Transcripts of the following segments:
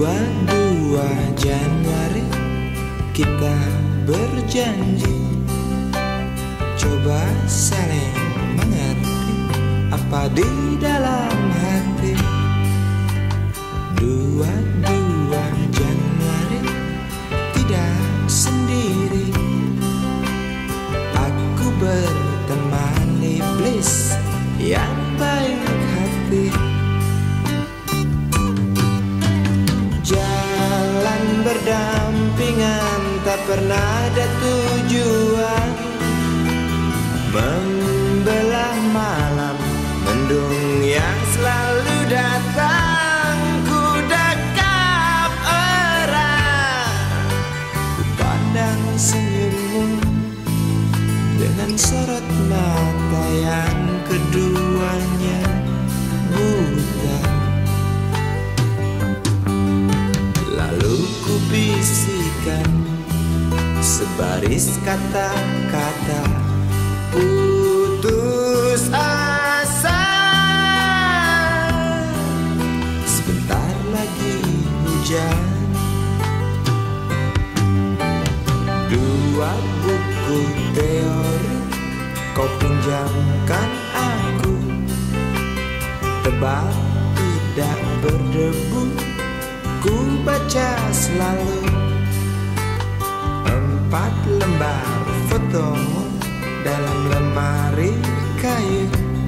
22 Januari kita berjanji, coba saling mengerti apa di dalam hati. 22 Januari tidak sendiri, aku berteman iblis yang baik hati. Jalan berdampingan tak pernah ada tujuan, membelah malam mendung yang selalu datang. Ku dekap erat, ku pandang senyummu dengan sorot mata yang keduanya buta. Lalu ku bisikan sebaris kata-kata putus asa. Sebentar lagi hujan. 2 buku teori kau pinjamkan aku, tebal tidak berdebu, ku baca selalu. 4 lembar fotomu dalam lemari kayu,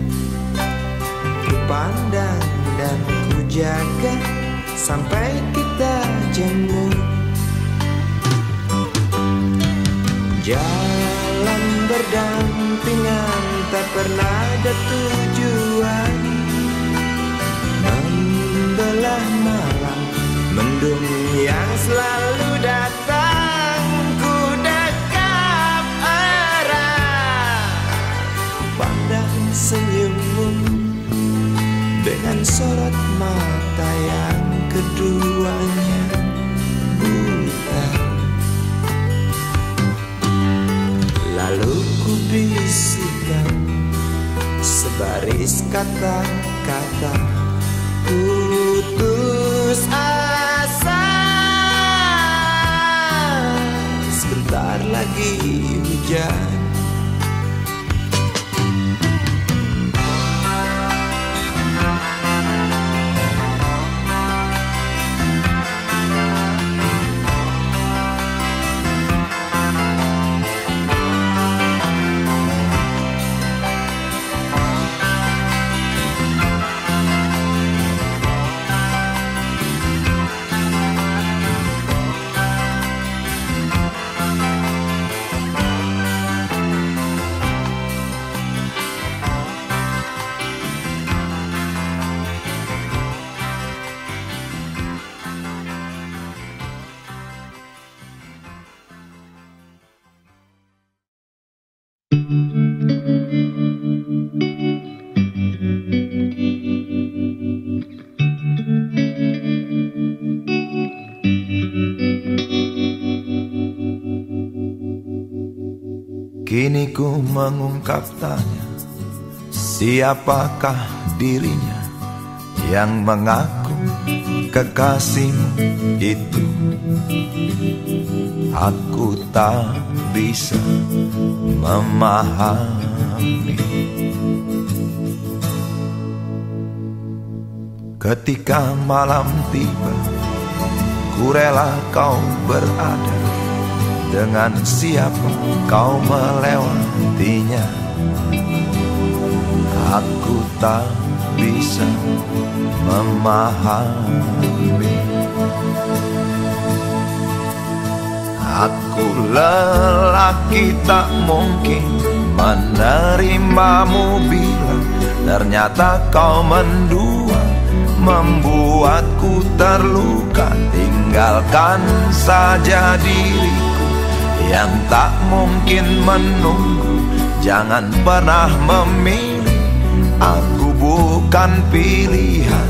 ku pandang dan ku jaga sampai kita jemu. Jalan berdampingan tak pernah ada tujuan, membelah malam mendung yang selalu datang. Ku dekap erat, pandang senyummu dengan sorot mata yang keduanya buta. Lalu ku bisikan sebaris kata-kata putus asa. Sebentar lagi hujan. Kini ku mengungkap tanya, siapakah dirinya yang mengaku kekasihmu itu? Aku tak bisa memahami. Ketika malam tiba, ku rela kau berada. Dengan siapa kau melewatinya? Aku tak bisa memahami. Aku lelaki tak mungkin menerimamu bila ternyata kau mendua, membuatku terluka. Tinggalkan saja diriku yang tak mungkin menunggu. Jangan pernah memilih, aku bukan pilihan.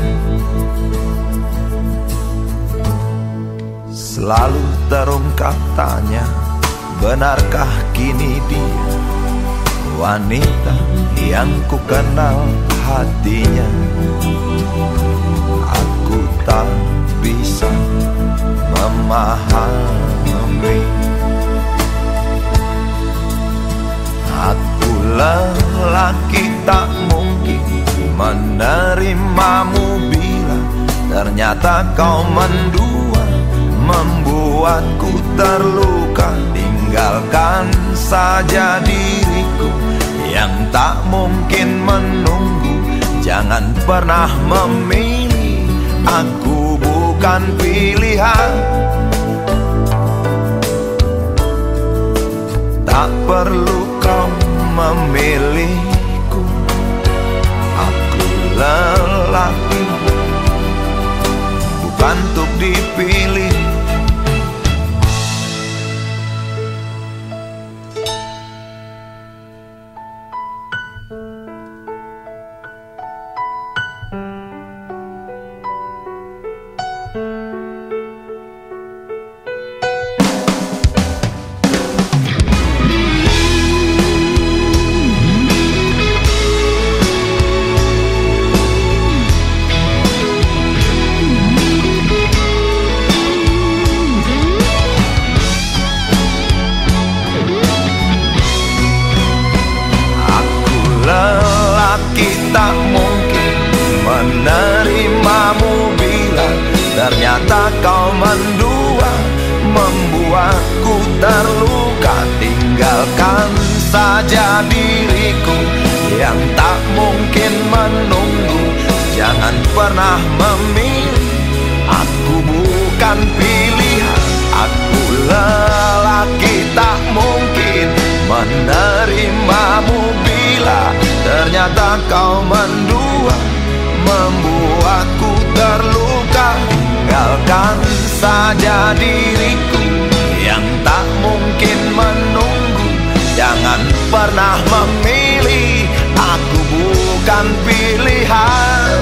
Selalu terungkap tanya, benarkah kini dia wanita yang ku kenal hatinya? Aku tak bisa memahami. Aku lelaki tak mungkin menerimamu bila ternyata kau mendua, membuatku terluka. Tinggalkan saja diriku yang tak mungkin menunggu. Jangan pernah memilih, aku bukan pilihan. Tak perlu kau memilihku, aku lelaki bukan untuk dipilih. Tak mungkin menerimamu bila ternyata kau mendua, membuatku terluka. Tinggalkan saja diriku yang tak mungkin menunggu. Jangan pernah memilih, aku bukan pilihan. Aku lelaki tak mungkin menerimamu bila ternyata kau mendua, membuatku terluka. Tinggalkan saja diriku yang tak mungkin menunggu. Jangan pernah memilih, aku bukan pilihan.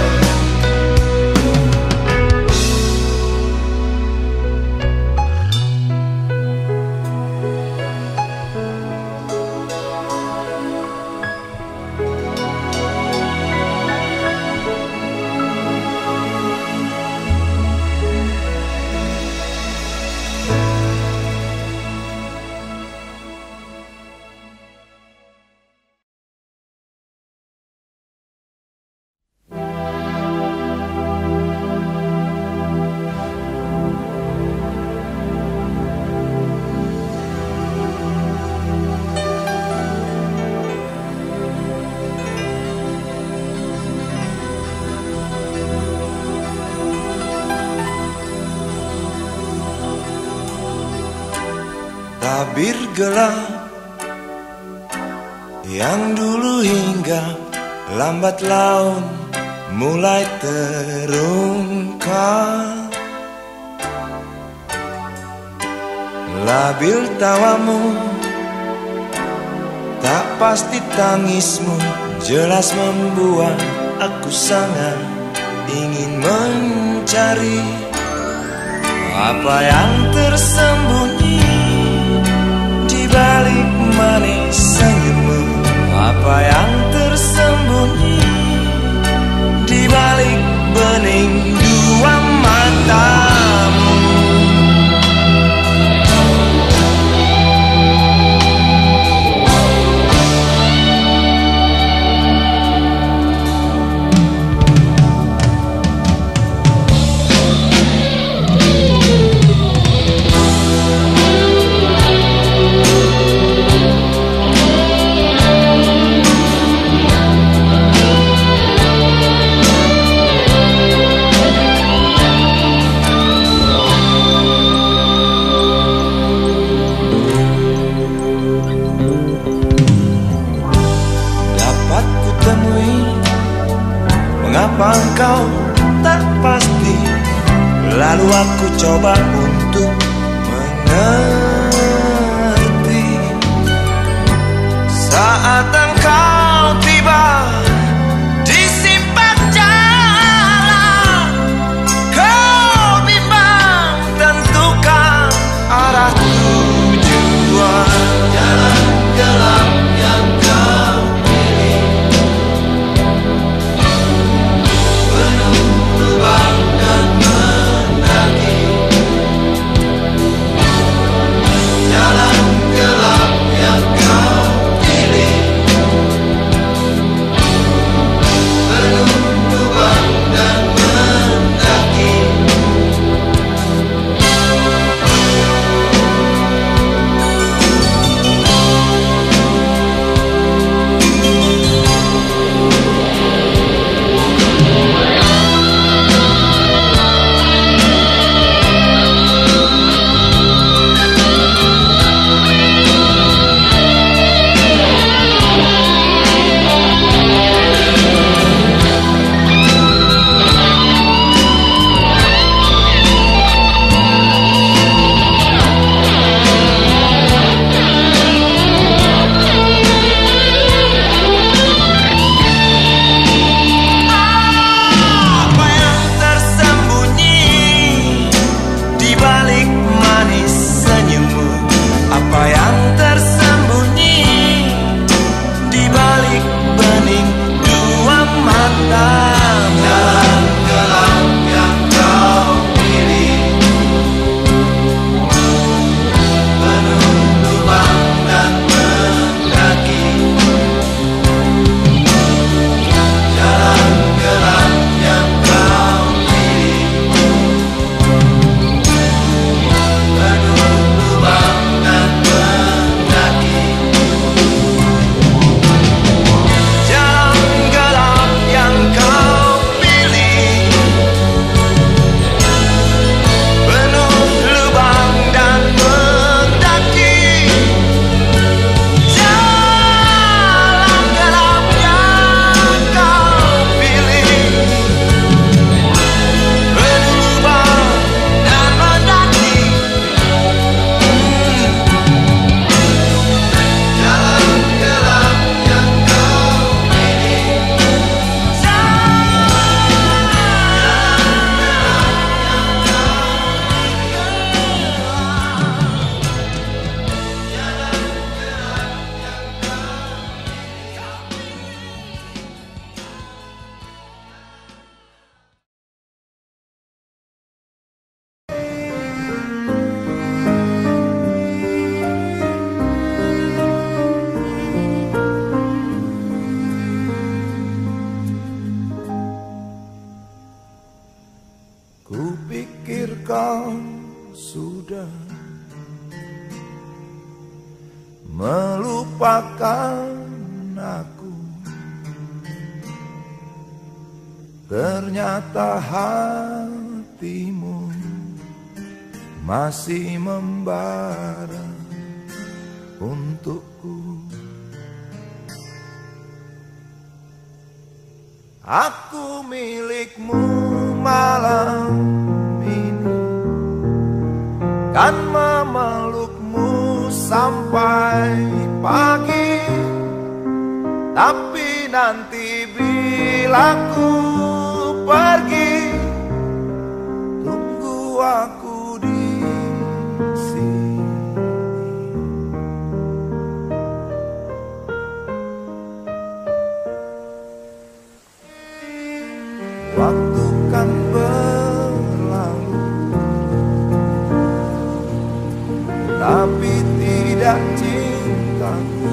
Tabir gelap yang dulu hingga lambat laun mulai terungkap. Labil tawamu, tak pasti tangismu, jelas membuat aku sangat ingin mencari apa yang tersembunyi di balik manis senyummu, apa yang tersembunyi di balik bening dua matamu. Mengapa engkau tak pasti? Lalu aku coba untuk mengerti. Saat engkau tiba di simpang jalan, kau bimbang tentukan arah tujuan. Jalan gelap yang kau pilih, penuh lubang dan mendaki. kau sudah melupakan aku, ternyata hatimu masih membara untukku. Aku milikmu malam ini, kan memelukmu sampai pagi. Tapi nanti bila ku pergi, tunggu aku di sini. Waktu kan berlalu, tapi tidak cintaku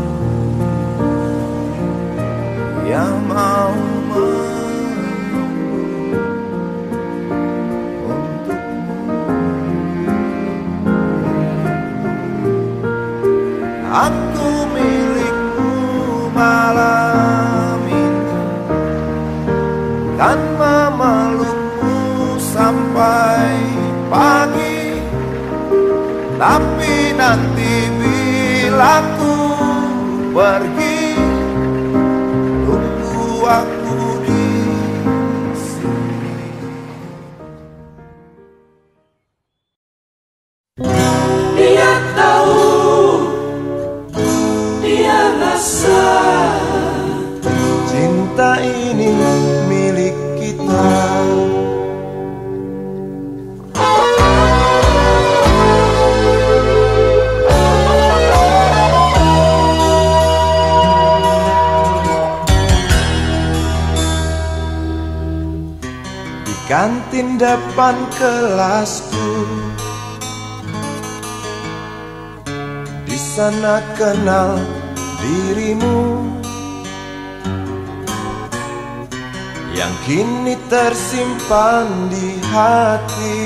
yang mau menunggu untukmu. Aku milikmu malam ini, kan memelukmu sampai pagi. Tapi nanti bila ku pergi, tunggu aku di sini. Dia tahu, dia rasa cinta ini milik kita. Di kantin depan kelasku, di sana kenal dirimu, yang kini tersimpan di hati.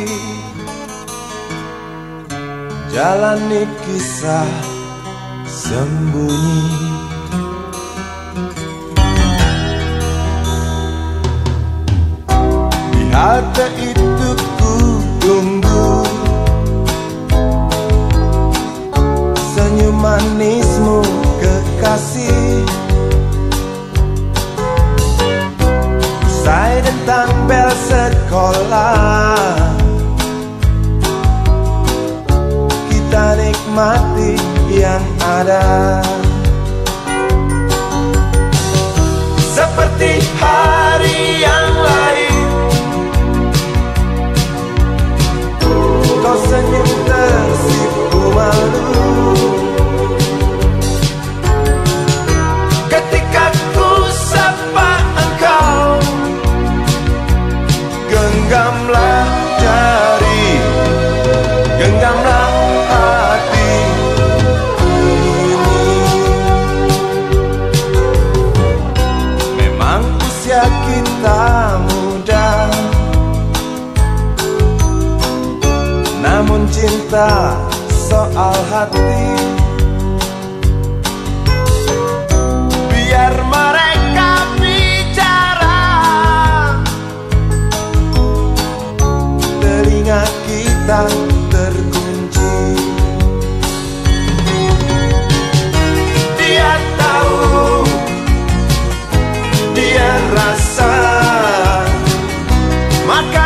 Jalani kisah sembunyi. Di halte itu ku tunggu senyum manismu kekasih. Usai dentang bel sekolah, kita nikmati yang ada. Seperti hari yang lain, kau senyum tersipu malu ketika ku sapa engkau. Genggamlah jari, genggamlah hati ini. Memang usia kita muda, namun cinta soal hati. Biar mereka bicara, telinga kita terkunci. Dia tahu, dia rasa, maka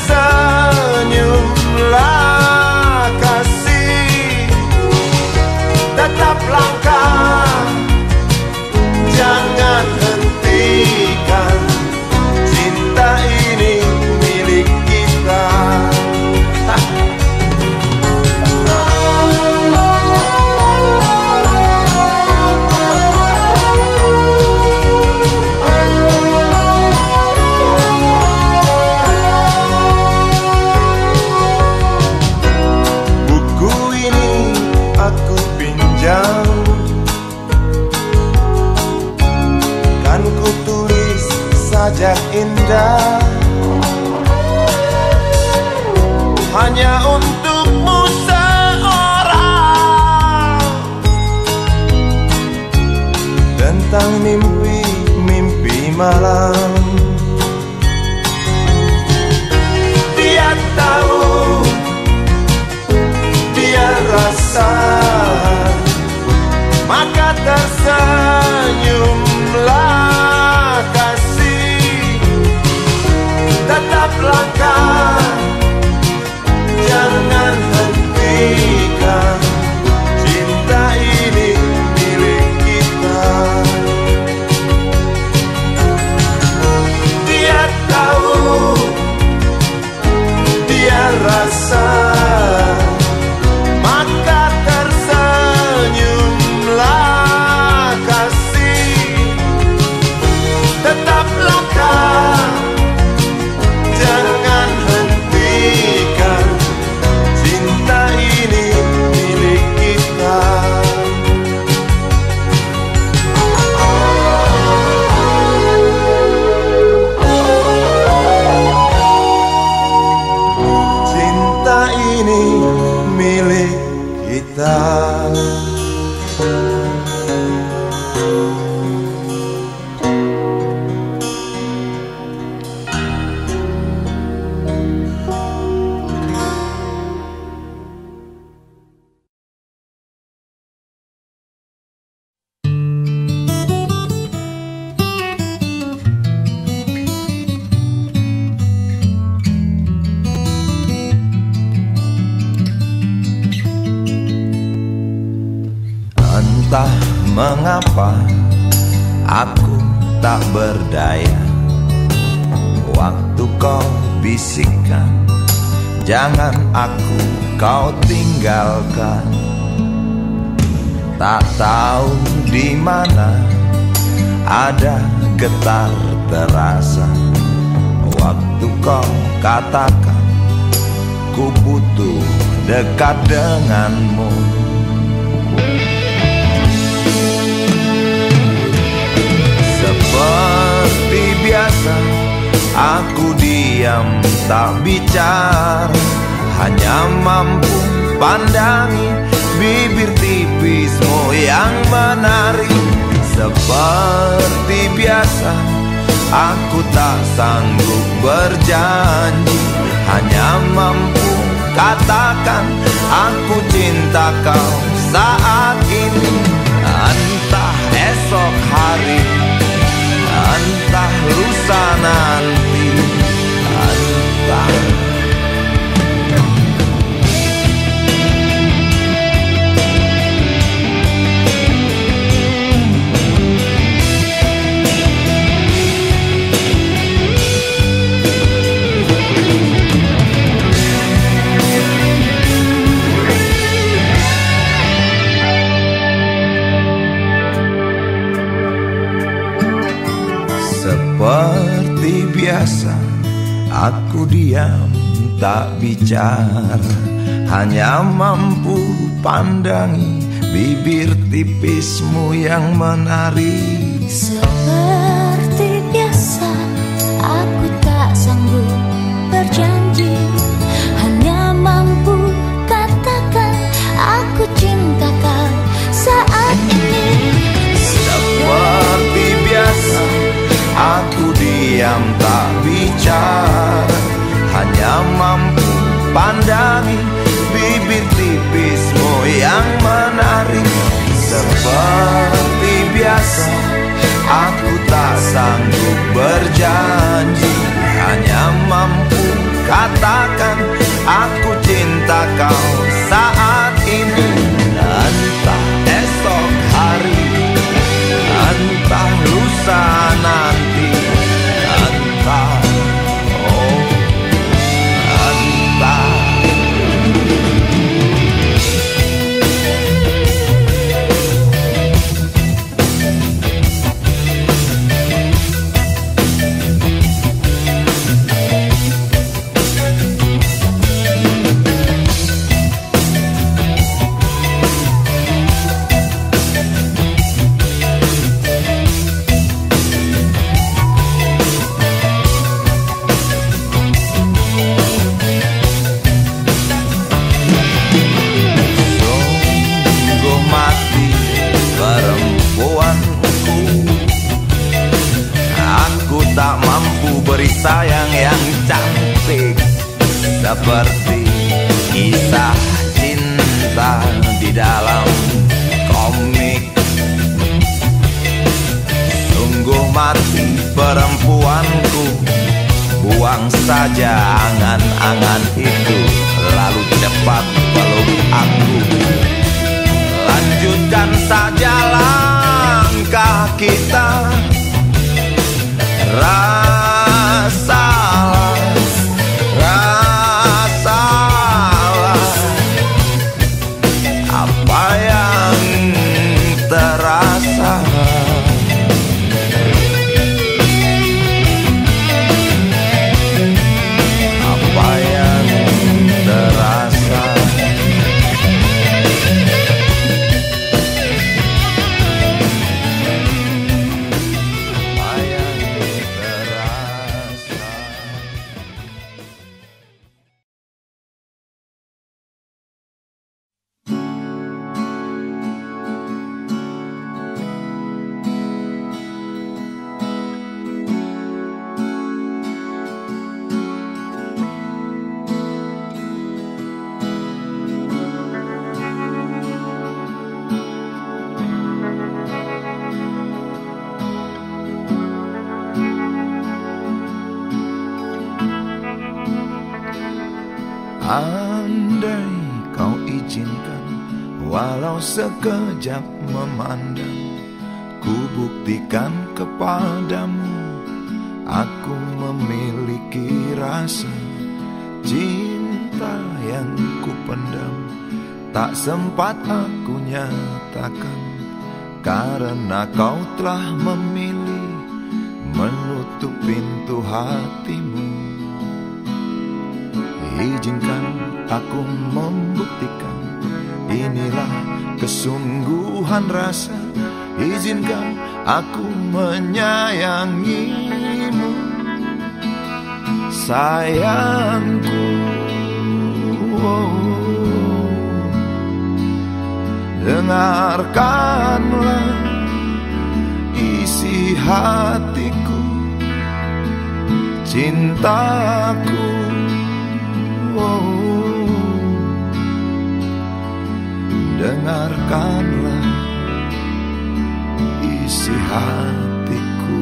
tersenyumlah kasih. Tetap langkah, jangan hentikan, cinta ini milik kita. hanya untukmu seorang. Tentang mimpi-mimpi malam, dia tahu, dia rasa, maka tersenyumlah kasih. Tetap langkah, jangan hentikan, cinta ini milik kita. Dia tahu, dia rasa, maka tersenyumlah kasih. Tetap langkah, jangan hentikan, cinta ini milik kita. Cinta ini milik kita. Entah mengapa aku tak berdaya, waktu kau bisikkan, jangan aku kau tinggalkan. Tak tahu di mana ada getar terasa, waktu kau katakan ku butuh dekat denganmu. Seperti biasa, aku diam tak bicara, hanya mampu pandangi bibir tipismu yang menari. Seperti biasa, aku tak sanggup berjanji, hanya mampu katakan aku cinta kau saat ini. Entah esok hari, entah lusa nanti, entah. Seperti biasa, aku diam tak bicara, hanya mampu pandangi bibir tipismu yang menari. Seperti biasa, aku tak sanggup berjanji, hanya mampu katakan aku cinta kau saat ini. Seperti biasa, aku diam tak bicara, hanya mampu pandangi bibir tipismu yang menari. Seperti biasa, aku tak sanggup berjanji, hanya mampu katakan aku cinta kau saat ini. Entah esok hari, entah lusa nanti, entah, oh, entah. seperti kisah cinta di dalam komik. Sungguh mati perempuanku, buang saja angan-angan itu, lalu cepat peluk aku. Lanjutkan saja langkah kita, rasalah apa yang terasa. Apa yang terasa. Apa yang terasa. Andai kau izinkan, walau sekejap memandang, ku buktikan kepadamu, aku memiliki rasa cinta yang ku pendam. Tak sempat aku nyatakan, karena kau telah memilih menutup pintu hatimu. Izinkan aku membuktikan, inilah kesungguhan rasa. Izinkan aku menyayangimu, sayangku. Dengarkanlah isi hatiku, cintaku. Dengarkanlah isi hatiku.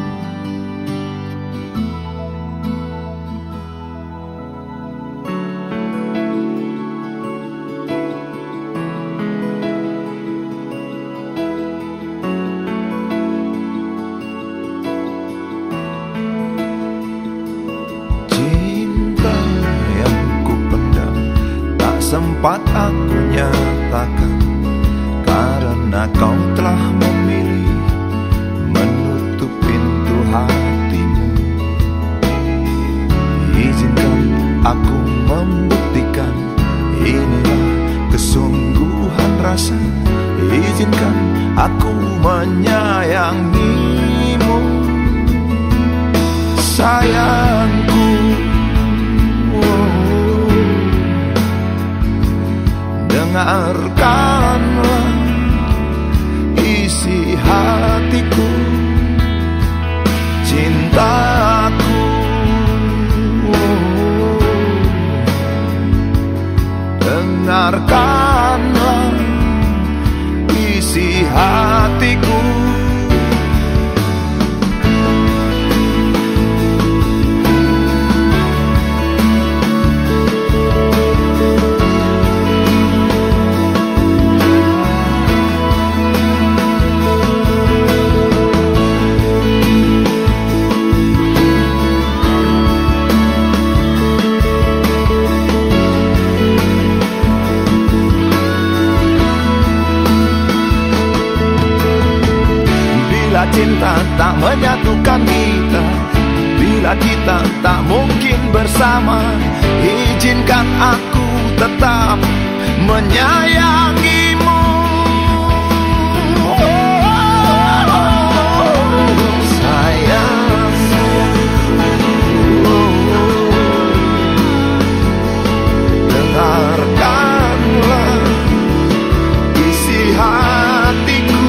Sempat aku nyatakan, karena kau telah memilih menutup pintu hatimu. Izinkan aku membuktikan, inilah kesungguhan rasa. Izinkan aku menyayangimu, sayangku. Dengarkanlah isi hatiku, cintaku. Dengarkanlah isi hatiku. Bila cinta tak menyatukan kita, bila kita tak mungkin bersama, izinkan aku tetap menyayangimu. Dengarkanlah isi hatiku,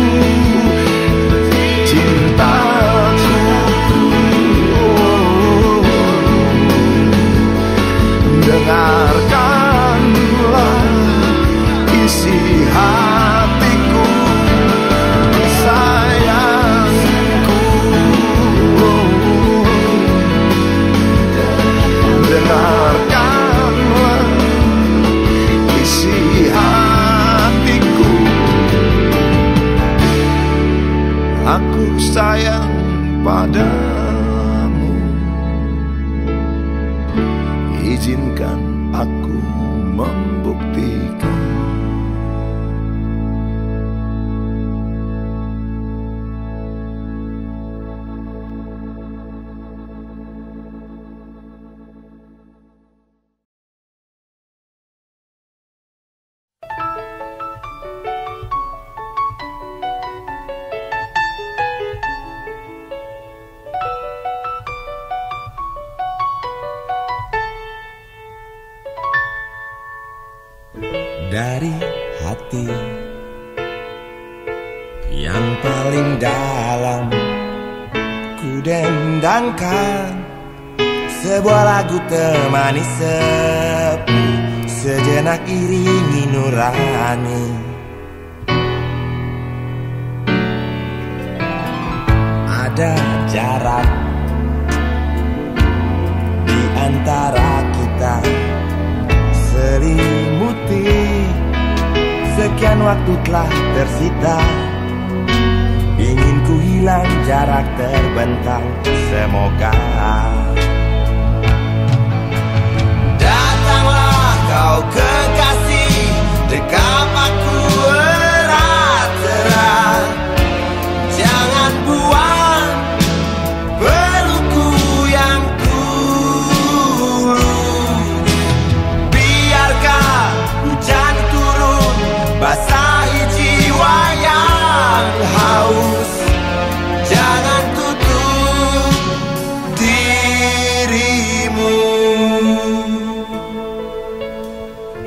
cintaku. Dengar sayang padamu. Izinkan aku membuktikan. Dari hati yang paling dalam ku dendangkan sebuah lagu temani sepi, sejenak iringi nurani. Ada jarak di antara kita, selimuti sekian waktu telah tersita. Ingin ku hilang, jarak terbentang, semoga datanglah kau kekasih, dekap aku erat-erat. Jangan buang pelukku yang tulus, biarkan hujan turun basahi jiwa yang haus. Jangan tutup dirimu.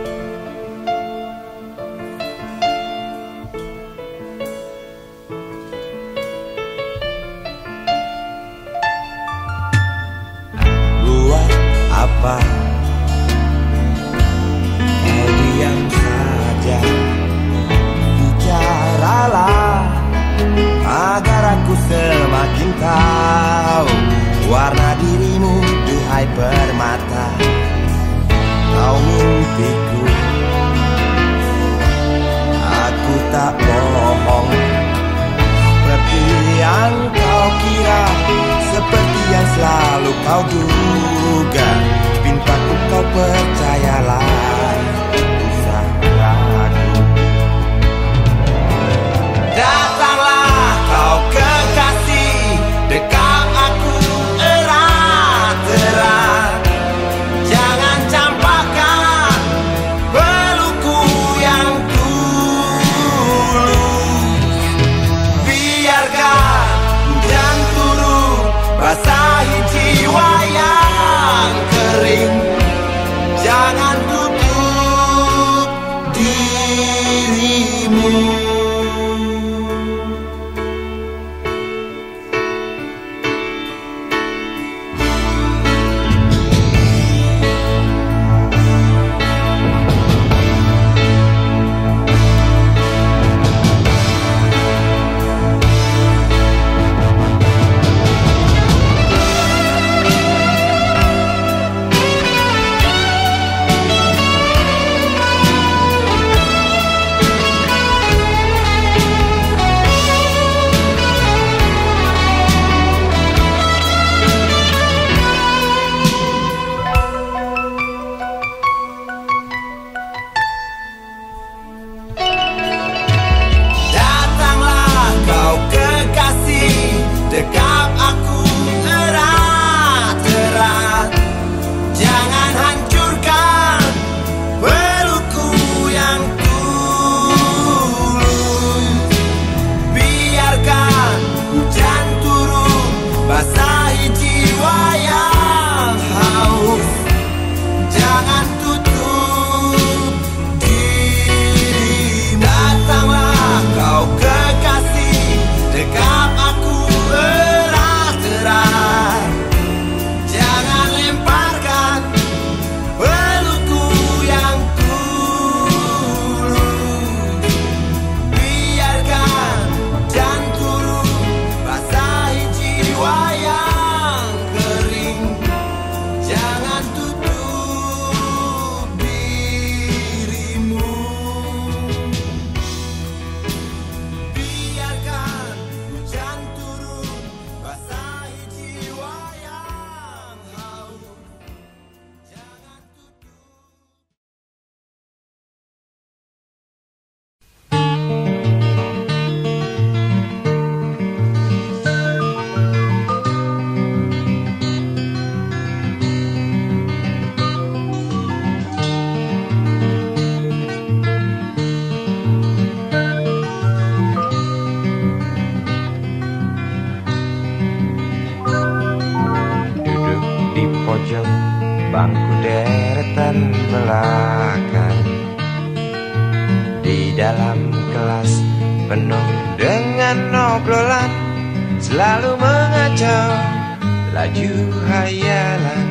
dalam kelas penuh dengan obrolan, selalu mengacau laju hayalan.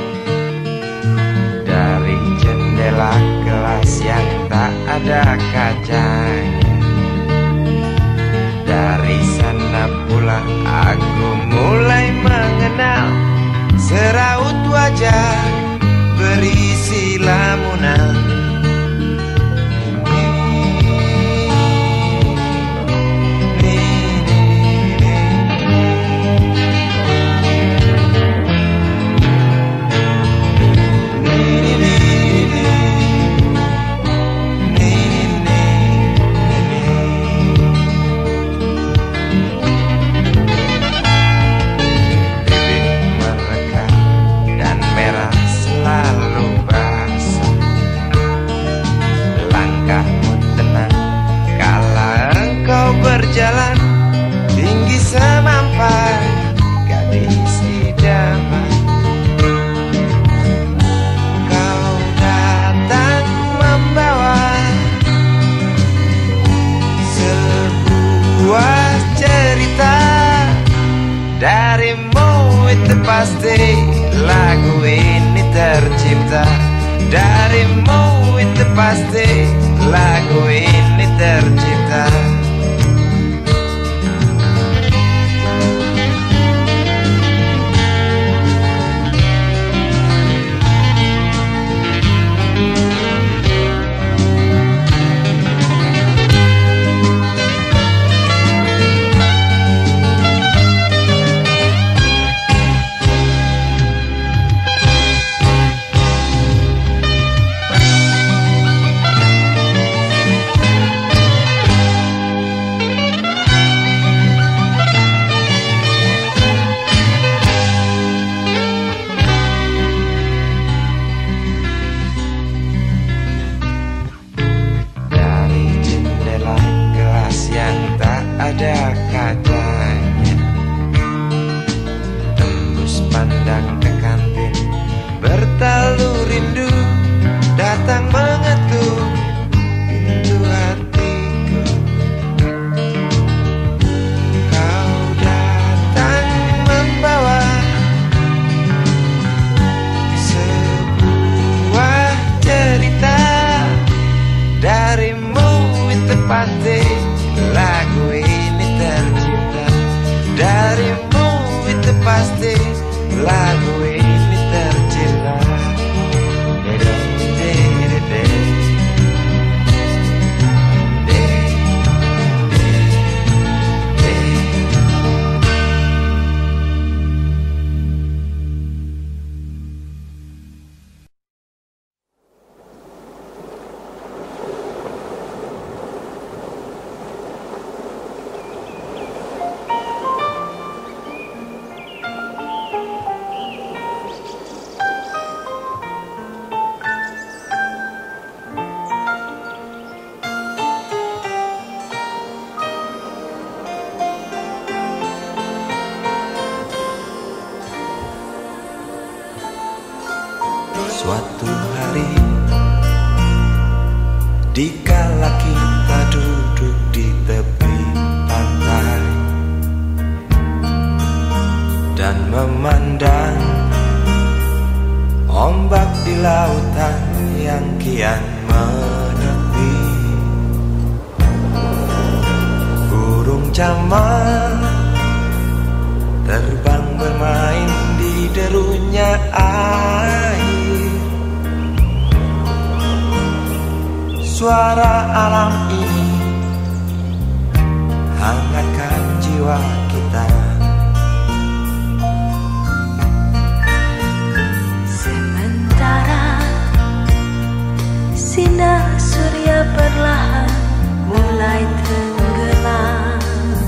Dari jendela kelas yang tak ada kacanya, dari sana pula aku mulai mengenal seraut wajah berisi lamunan. Berjalan tinggi semampai gadis idaman, kau datang membawa sebuah cerita. Darimu itu pasti lagu ini tercipta. Darimu itu pasti lagu ini tercipta. Ada katanya, tembus pandang ke kantin, bertalu rindu datang mengetuk pintu hatiku. Kau datang membawa sebuah cerita. Darimu itu pasti lagu ini tercipta. Darimu itu pasti lagu ini tercipta. Suatu hari, dikala kita duduk di tepi pantai dan memandang ombak di lautan yang kian menepi, burung camar terbang bermain di derunya air. Suara alam ini hangatkan jiwa kita. Sementara sinar surya perlahan mulai tenggelam,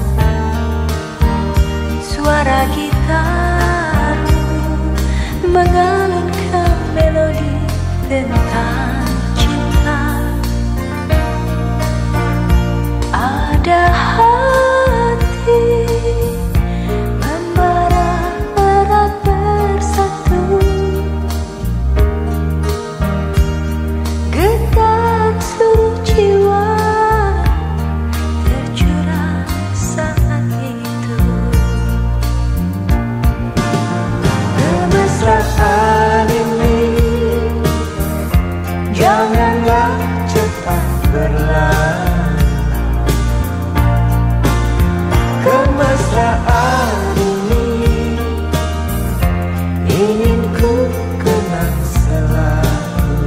suara gitar mengalunkan melodi tentang cinta. Ada hati membara erat bersatu, getar seluruh jiwa Janganlah cepat berlalu. Kemesraan ini ingin ku kenang selalu.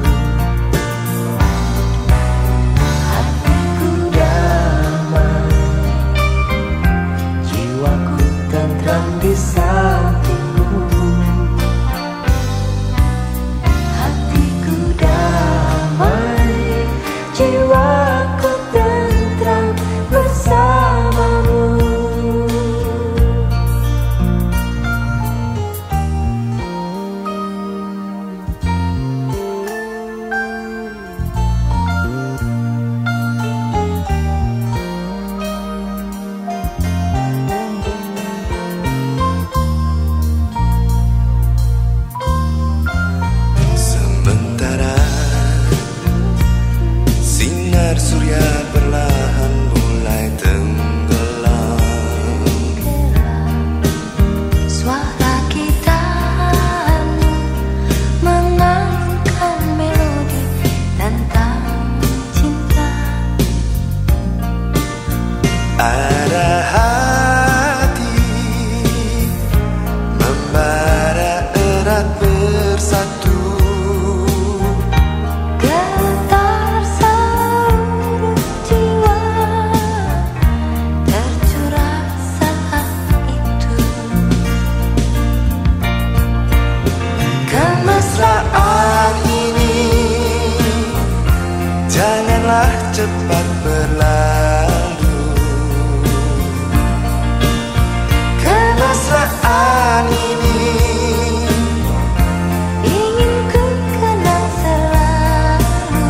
Hatiku damai, jiwaku tentram di sampingmu. Hatiku damai, jiwaku tentram bersamamu. Sementara sinar surya perlahan mulai tenggelam, Suara gitarmu mengalunkan melodi tentang cinta. ada hati membara erat bersatu. Getar seluruh jiwa tercurah saat itu. Kemesraan ini janganlah cepat berlalu. Kemesraan ini Ingin ku kenang selalu.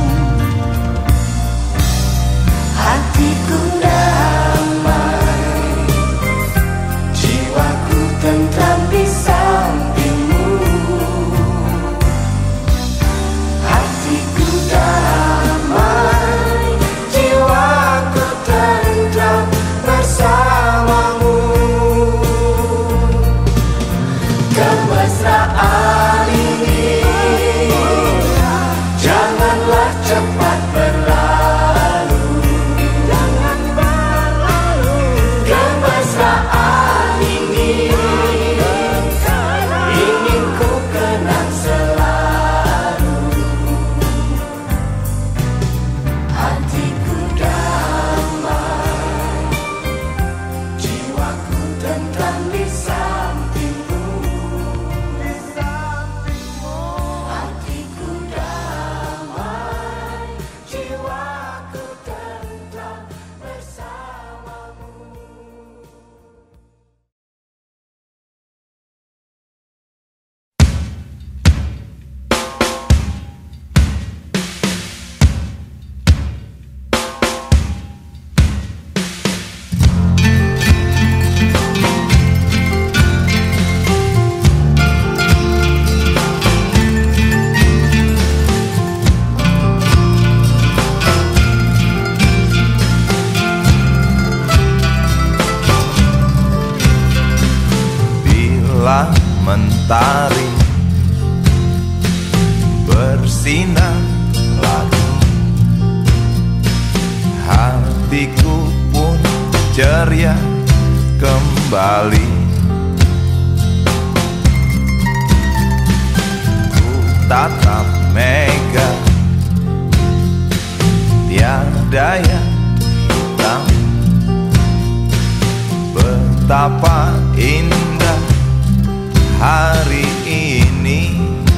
Hatiku damai, jiwaku tentram di sampingmu. Hatiku damai, jiwaku tentram bersamamu. Kemesraan ini janganlah cepat berlalu. Jangan berlalu. Kemesraan ini ingin ku kenang selalu. Hatiku damai, jiwaku tentram di sampingmu. Hatiku damai, jiwaku tentram bersamamu. bila mentari bersinar lagi, hatiku pun ceria kembali. Ku tatap mega, tiada yang hitam. Betapa indah hari ini,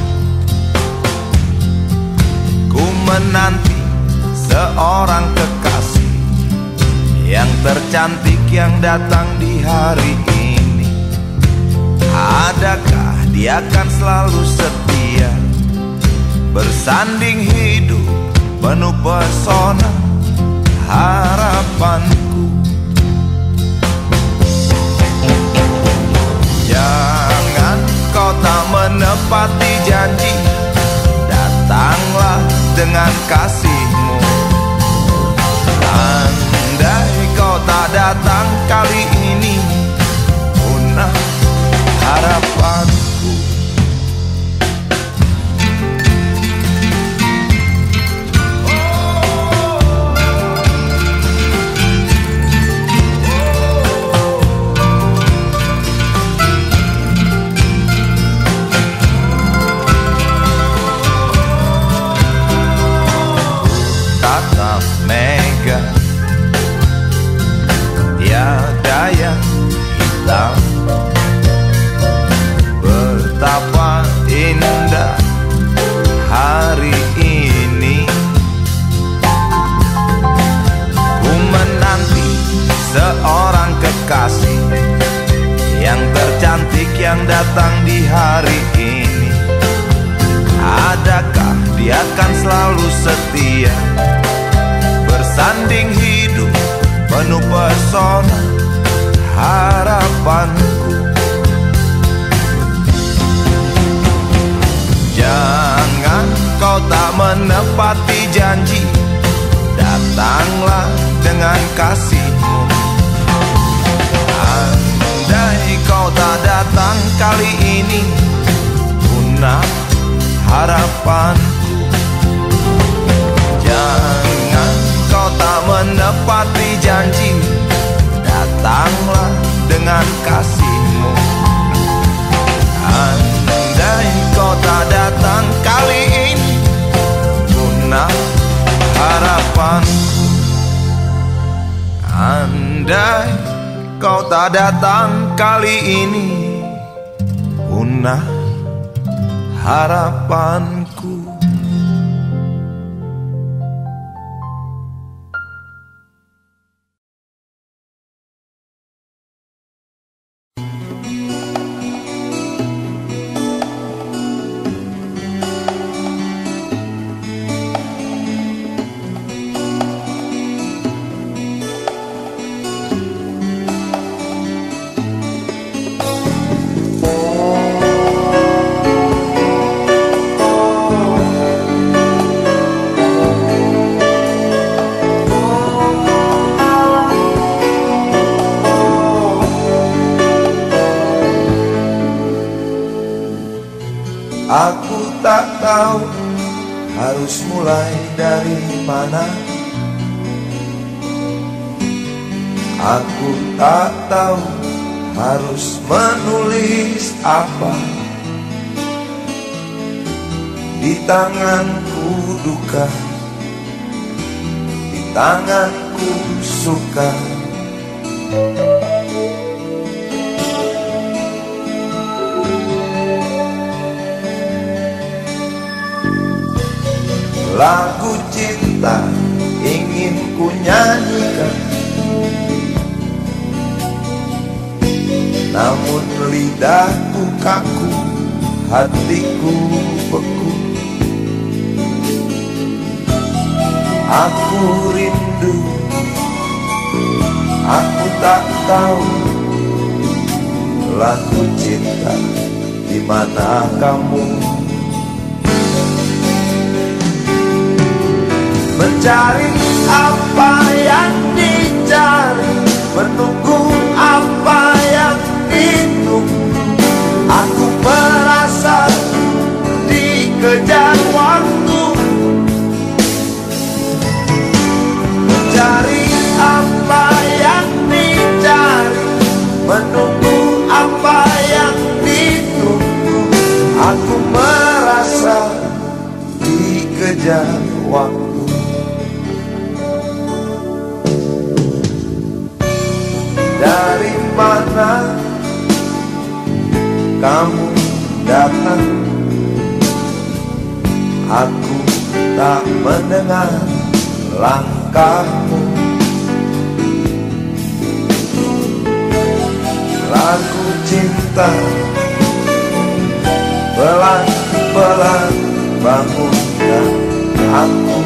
ku menanti seorang kekasih yang tercantik yang datang di hari ini. Adakah dia akan selalu setia, bersanding hidup penuh pesona harapanku. Jangan kau tak menepati janji, datanglah dengan kasihmu. Andai kau tak datang kali ini, punah harapanku. tega, tiada yang hitam. Betapa indah hari ini, ku menanti seorang kekasih yang tercantik yang datang di hari ini. Adakah dia akan selalu setia, bersanding hidup penuh pesona harapanku. Jangan kau tak menepati janji, datanglah dengan kasihmu. Andai kau tak datang kali ini, punah harapanku. Jangan kau tak menepati janji, datanglah dengan kasihmu. Andai kau tak datang kali ini, punah harapanku. Andai kau tak datang kali ini, punah harapanku. Aku tak tahu harus mulai dari mana. Aku tak tahu harus menulis apa. Di tanganku duka, di tanganku suka. Lagu cinta ingin ku nyanyikan, namun lidahku kaku, hatiku beku. Aku rindu, aku tak tahu lagu cinta di mana kamu. Mencari apa yang dicari, menunggu apa yang ditunggu. Aku merasa dikejar waktu. Mencari apa yang dicari, menunggu apa yang ditunggu. Aku merasa dikejar waktu. Dari mana kamu datang? Aku tak mendengar langkahmu. Lagu cinta pelan-pelan bangunkan aku.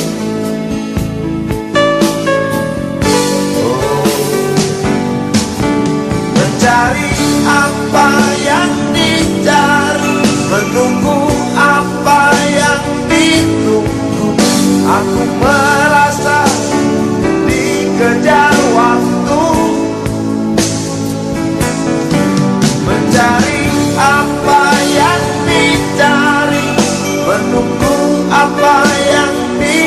Mencari apa yang dicari, menunggu apa yang ditunggu. Aku merasa dikejar waktu. Mencari apa yang dicari, menunggu apa yang ditunggu.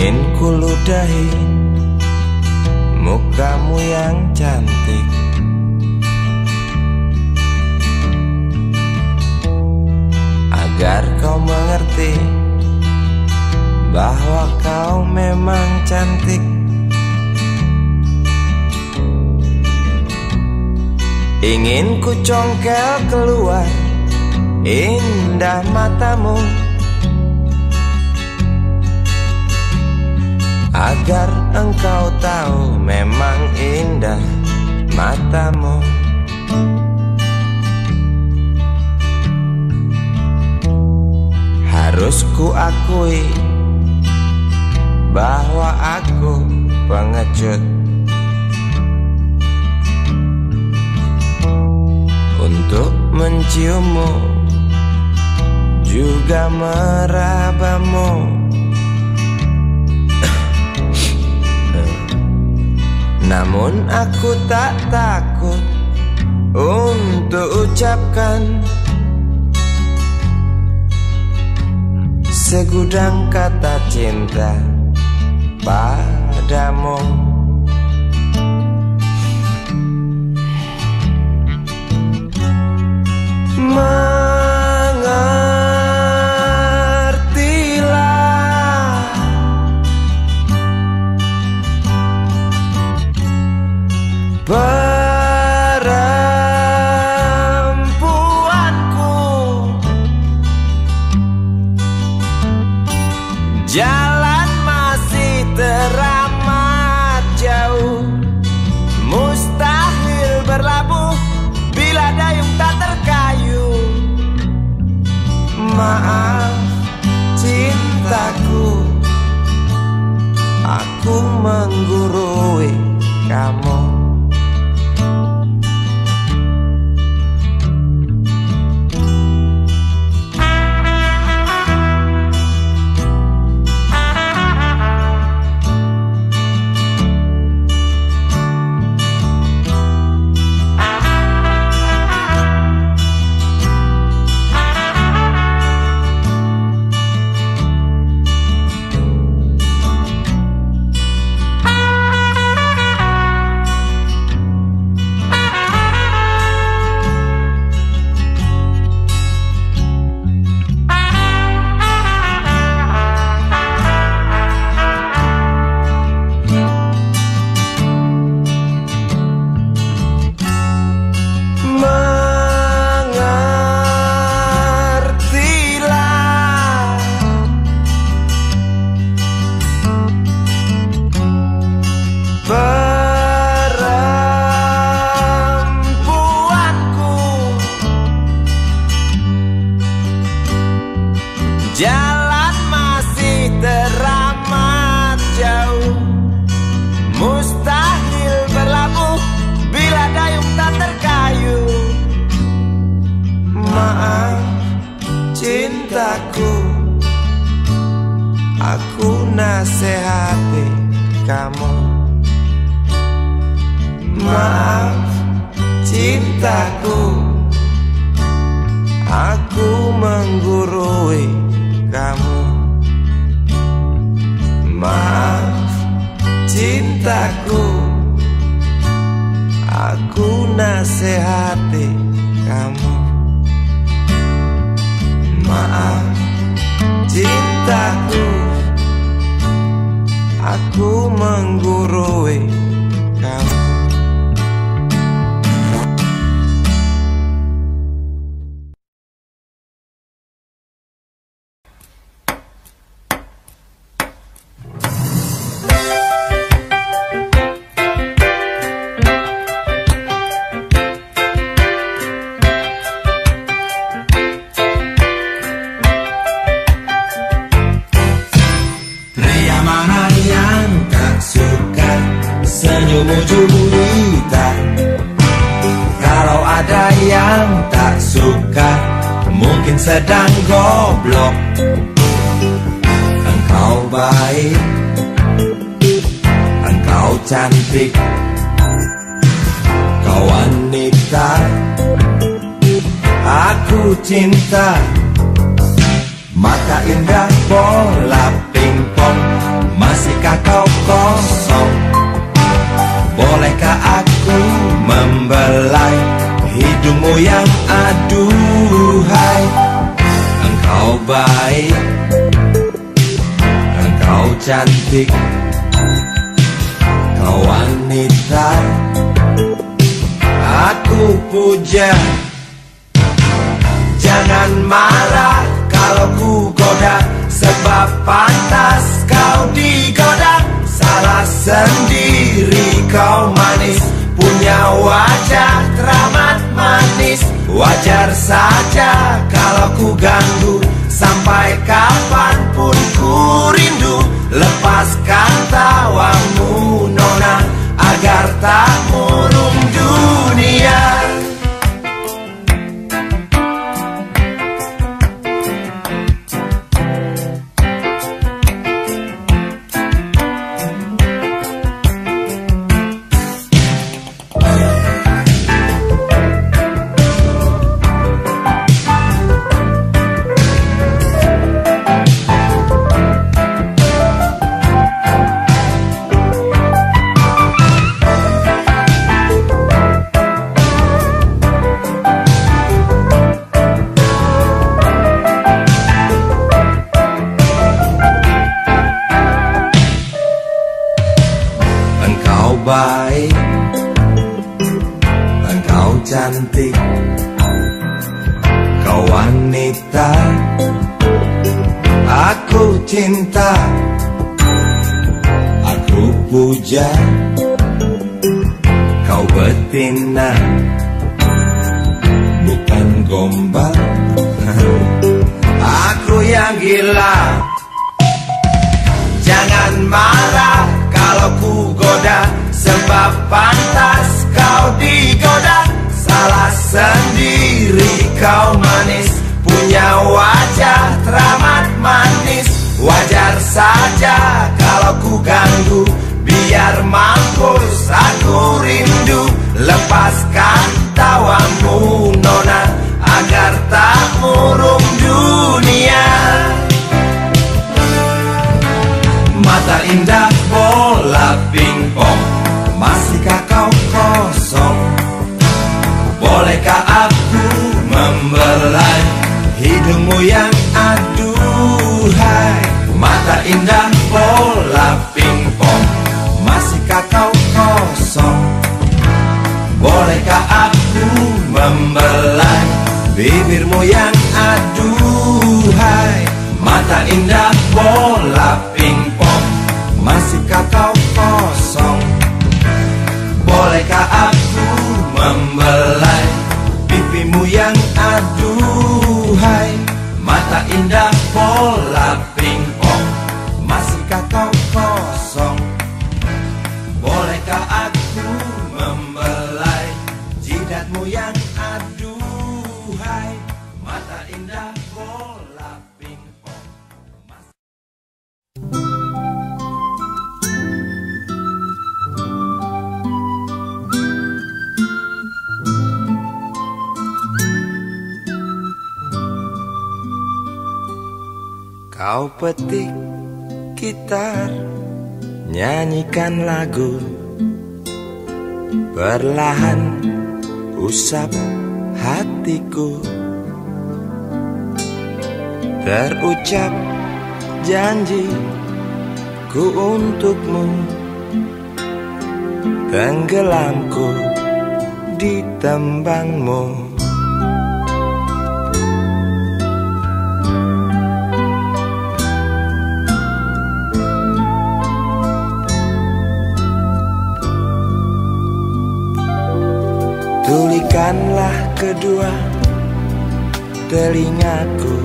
Ingin ku ludahi mukamu yang cantik, agar kau mengerti bahwa kau memang cantik. Ingin ku congkel keluar indah matamu, agar engkau tahu memang indah matamu. Harus ku akui bahwa aku pengecut untuk menciummu, juga merabamu. Namun aku tak takut untuk ucapkan segudang kata cinta padamu. Mengertilah perempuanku, jalan masih teramat jauh, mustahil berlabuh bila dayung tak terkayuh. Maaf cintaku, aku menggurui kamu. Jalan masih teramat jauh, mustahil berlabuh bila dayung tak terkayuh. Maaf cintaku, aku nasihati kamu. Maaf cintaku, aku menggurui kamu. Maaf cintaku, aku nasihati kamu. Maaf cintaku, aku menggurui kamu. Senyummu juwita, kalau ada yang tak suka, mungkin sedang goblok. Engkau baik, engkau cantik, kau wanita aku cinta. Mata indah bola pingpong, hidungmu yang aduhai. Engkau baik, engkau cantik, kau wanita aku puja. Jangan marah kalau ku goda, sebab pantas kau digoda. Salah sendiri kau manis, punya wajah teramat manis. Wajar saja kalau ku ganggu, sampai kapanpun ku rindu. Lepaskan tawamu nona, agar tak murung dunia. Baik, engkau cantik, kau wanita aku cinta, aku puja. Kau betina, bukan gombal. Aku yang gila. Jangan marah kalau ku goda, sebab pantas kau digoda. Salah sendiri kau manis, punya wajah teramat manis. Wajar saja kalau ku ganggu, biar mampus aku rindu. Lepaskan tawamu nona, agar tak murung dunia. Mata indah bola pingpong, masihkah kau kosong? Bolehkah aku membelai hidungmu yang aduhai? Mata indah bola pingpong, masihkah kau kosong? Bolehkah aku membelai bibirmu yang aduhai? Mata indah bola pingpong, masihkah kau kosong? Bolehkah aku membelai pipimu yang aduhai? Mata indah bola pingpong, masihkah kau kosong? Bolehkah aku membelai jidatmu yang aduhai? Mata indah bola pingpong. Kau petik gitar, nyanyikan lagu, perlahan usap hatiku. Terucap janji ku untukmu, tenggelamku di tembangmu. Tulikanlah kedua telingaku,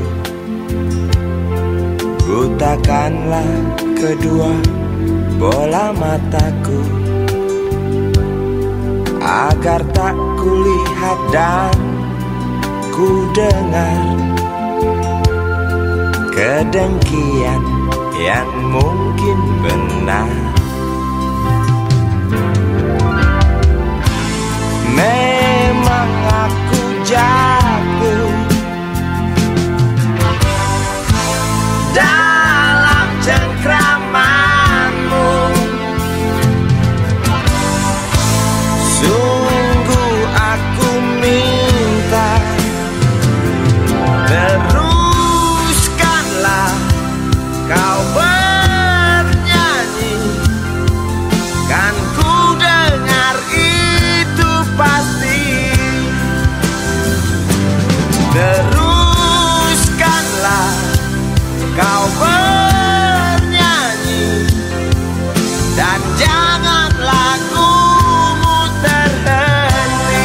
butakanlah kedua bola mataku, agar tak kulihat dan ku dengar kedengkian yang mungkin benar. Memang aku jatuh dalam cengkramanmu. Sungguh aku minta dan jangan lagumu terhenti.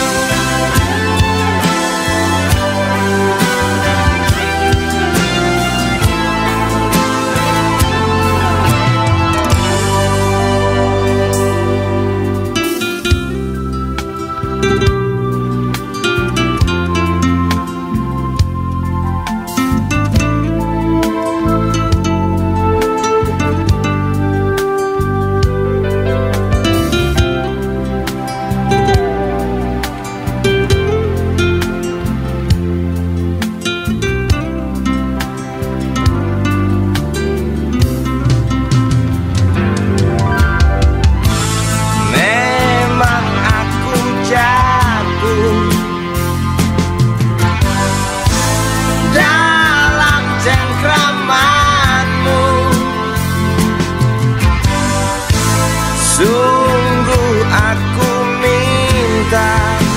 Sungguh aku minta,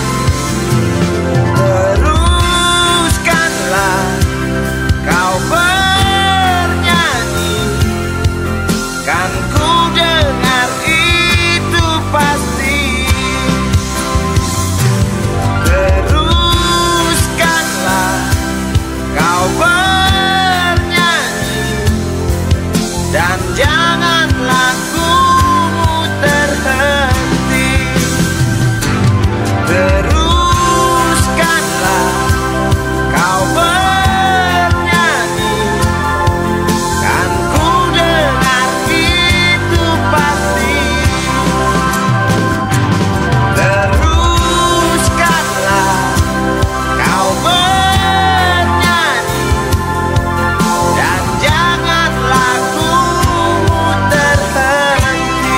teruskanlah kau bernyanyi, kan ku dengar itu pasti. Teruskanlah kau bernyanyi, dan jangan lagumu terhenti. Teruskanlah kau bernyanyi, kan ku dengar itu pasti. Teruskanlah kau bernyanyi, dan jangan lagumu terhenti.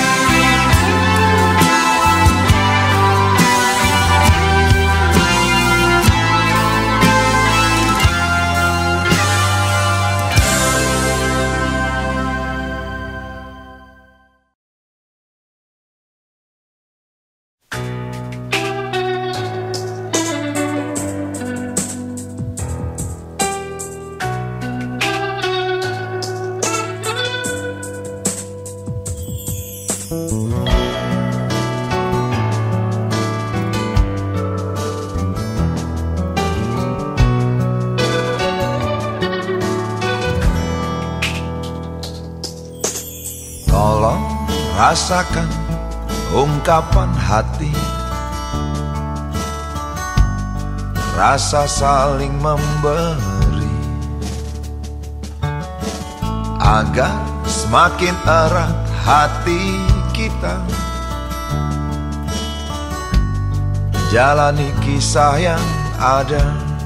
Tolong rasakan ungkapan hati, rasa saling memberi, agar semakin erat hati kita. Jalani kisah yang ada.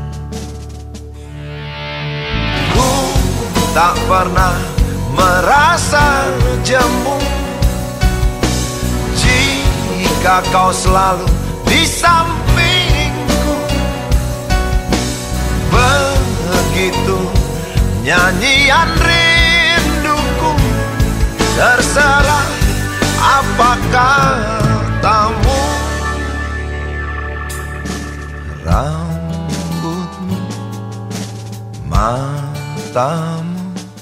Ku tak pernah merasa jemu jika kau selalu di sampingku. Begitu nyanyian rinduku, terserah apa katamu. Rambutmu, matamu,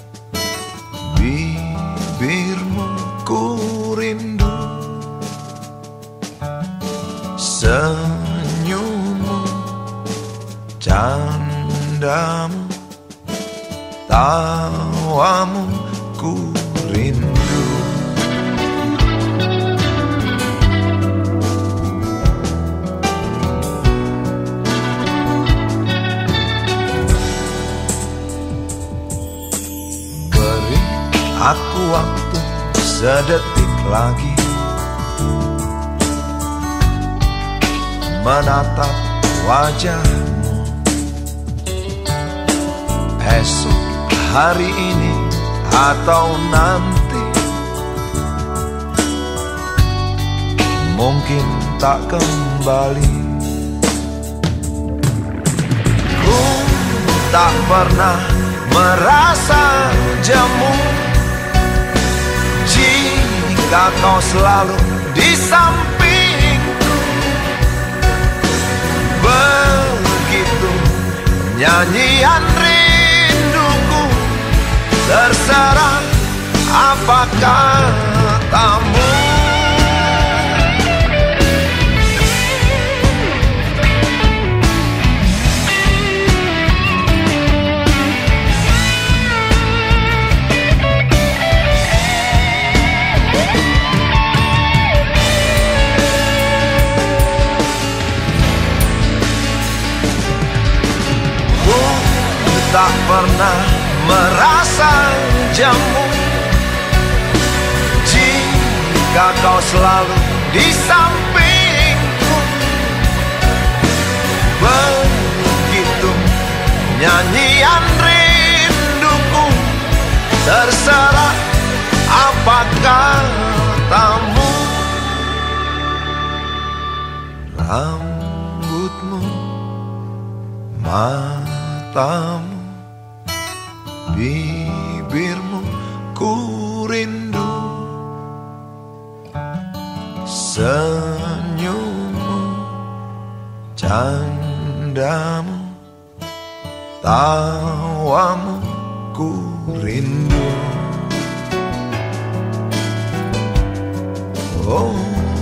bibirmu ku rindu, senyummu, candamu, tawamu ku rindu. Beri aku waktu sedetik lagi, menatap wajahmu. Esok hari ini atau nanti, mungkin tak kembali. Ku tak pernah merasa jemu jika kau selalu di sampingku. Begitu nyanyian rinduku, terserah apa katamu. matamu. Tak pernah merasa jemu jika kau selalu di sampingku. Begitu nyanyian rinduku, terserah apa katamu. Rambutmu, matamu, bibirmu ku rindu, senyummu, candamu, tawamu ku rindu. Oh,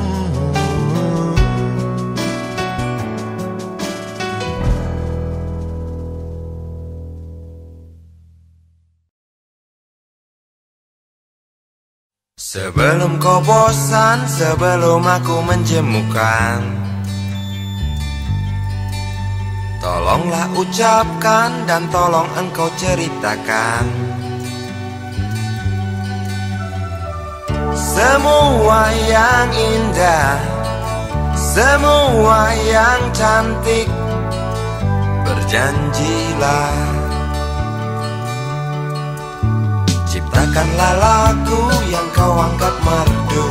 sebelum kau bosan, sebelum aku menjemukan, tolonglah ucapkan dan tolong engkau ceritakan semua yang indah, semua yang cantik. Berjanjilah, ciptakanlah lagu yang kau anggap merdu,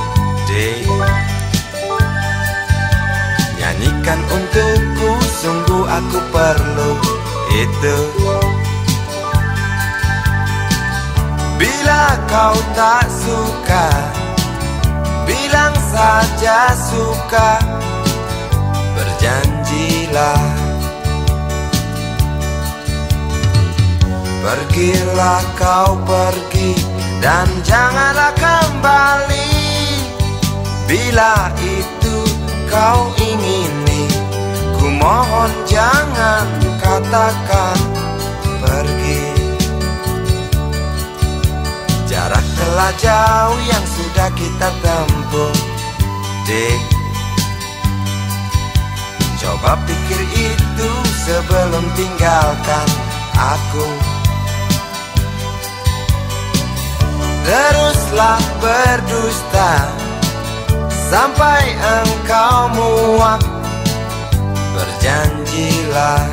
nyanyikan untukku, sungguh aku perlu itu. Bila kau tak suka, bilang saja suka. Berjanjilah, pergilah kau pergi dan janganlah kembali. Bila itu kau ingini, ku mohon jangan katakan pergi. Jarak telah jauh yang sudah kita tempuh, coba pikir itu sebelum tinggalkan aku. Teruslah berdusta sampai engkau muak. Berjanjilah,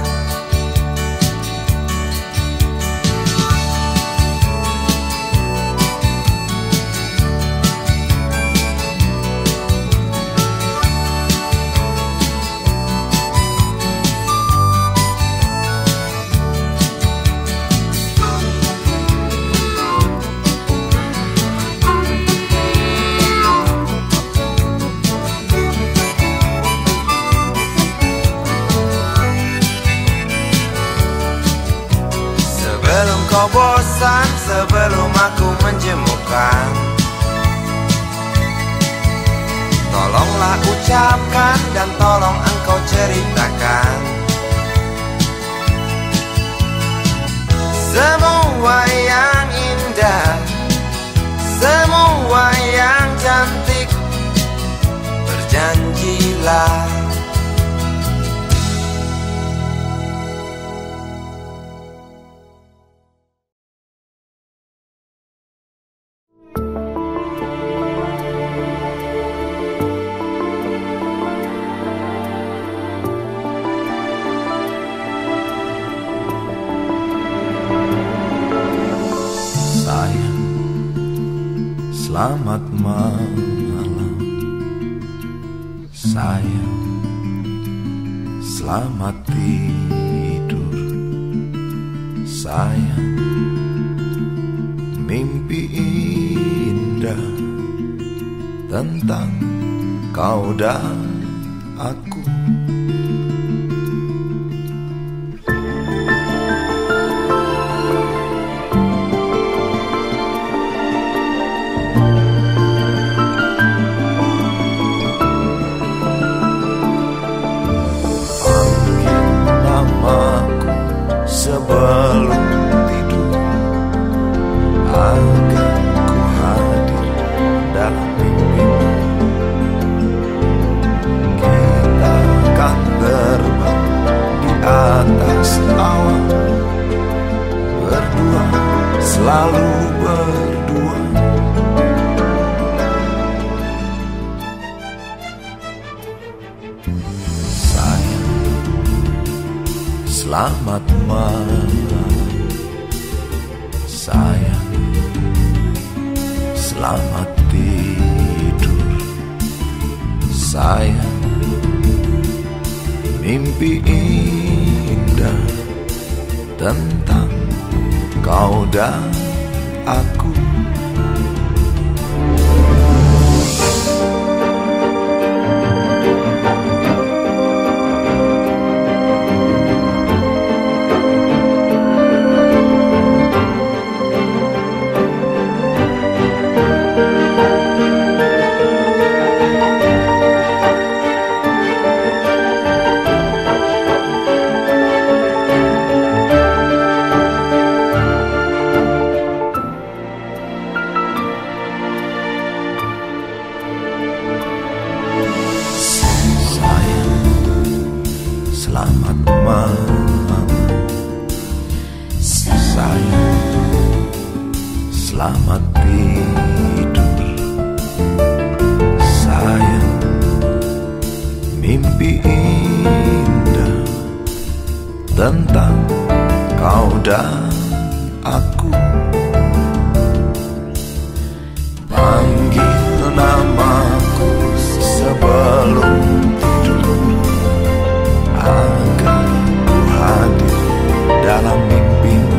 sebelum kau bosan, sebelum aku menjemukan, tolonglah ucapkan dan tolong engkau ceritakan semua yang indah, semua yang cantik. Berjanjilah, selamat malam sayang, selamat tidur sayang, mimpi indah tentang kau dan aku. Selamat malam sayang, selamat tidur sayang. Mimpi indah tentang kau dan aku. Selamat malam sayang, selamat tidur sayang. Mimpi indah tentang kau dan aku. Panggil namaku sebelum agar ku hadir dalam mimpimu.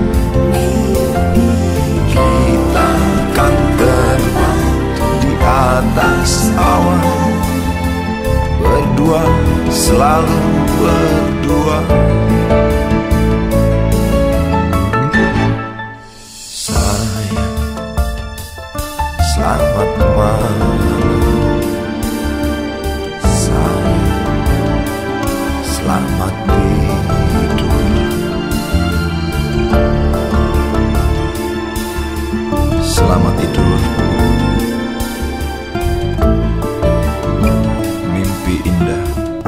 Kita akan terbang di atas awan, berdua, selalu berdua. Sayang, selamat malam sayang, selamat tidur. Selamat tidur. Mimpi indah.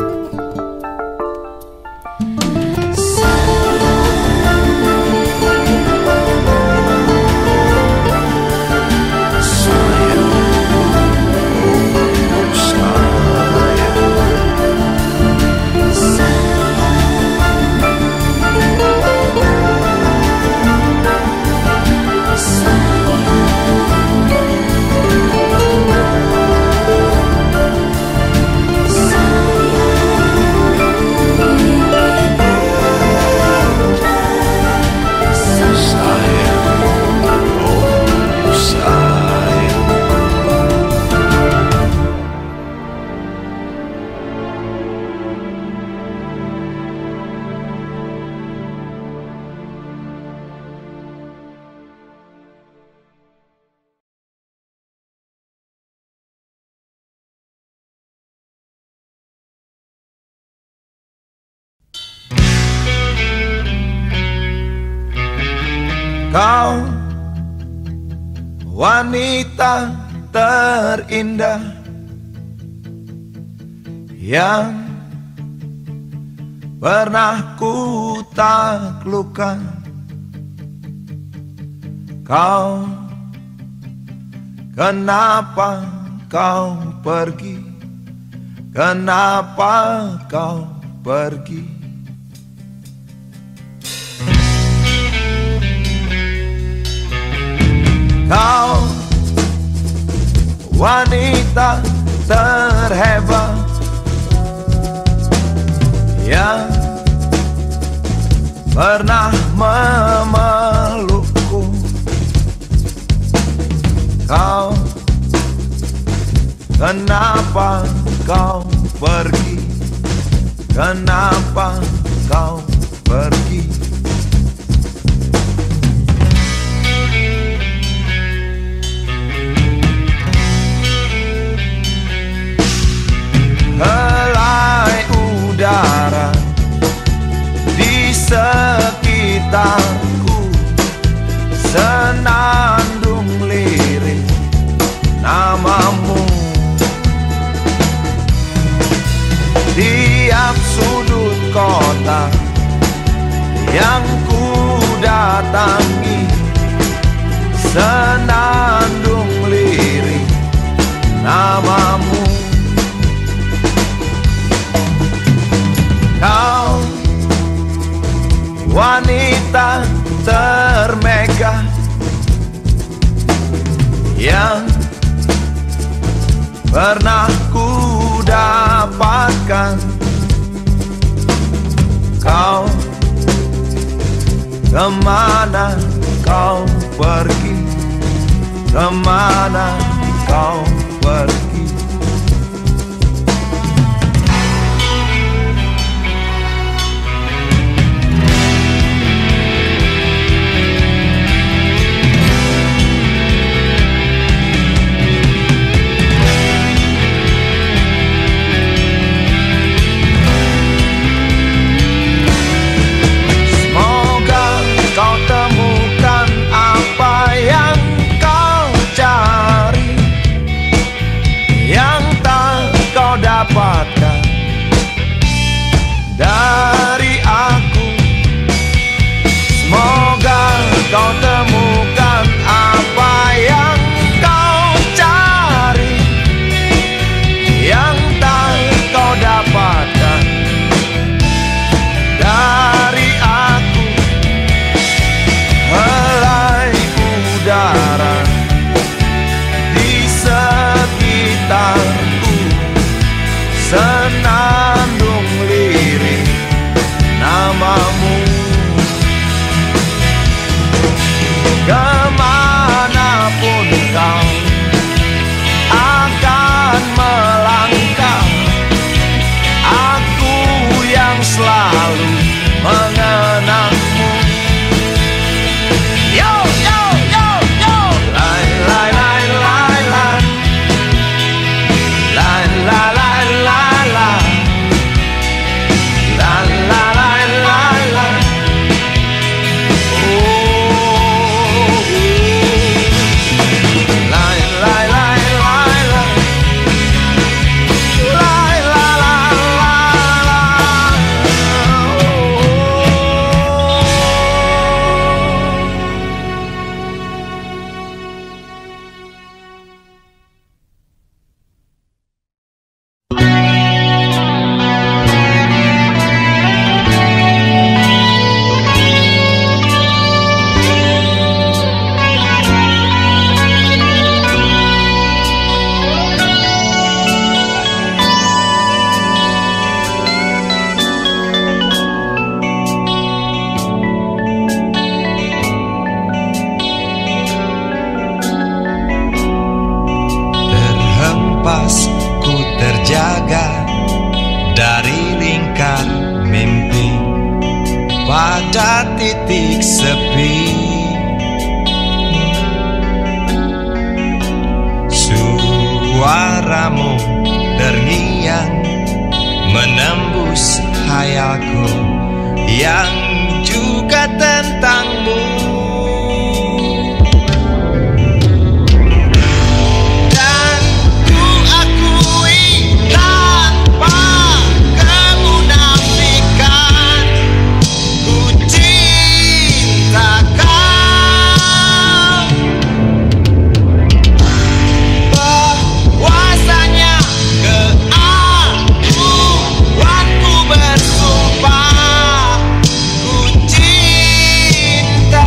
Kau wanita terindah yang pernah ku taklukkan. Kau, kenapa kau pergi? Kenapa kau pergi? Kau wanita terhebat yang pernah memelukku. Kau, kenapa kau pergi? Kenapa kau pergi? Helai udara di sekitarku, senandung lirik namamu. Tiap sudut kota yang pernah ku dapatkan. Kau kemana kau pergi, kemana kau pergi. Dapatkan dari aku. Semoga kau temukan apa yang kau cari, yang tak kau dapatkan dari aku. Helai udara di sekitarku, senandung lirik namamu. Kemanapun kau akan melangkah, aku yang selalu mengenangmu. Yo, yo, yo, yo. Lai, lai, lai, lai, lai. Lai, lai, lai, lai, lai. La la la la la. Oh, la la la la la. La la la la la. Terhempas ku terjaga dari lingkar mimpi pada titik sepi. Suaramu terngiang menembus hayalku yang juga tentangmu. Bersumpah ku cinta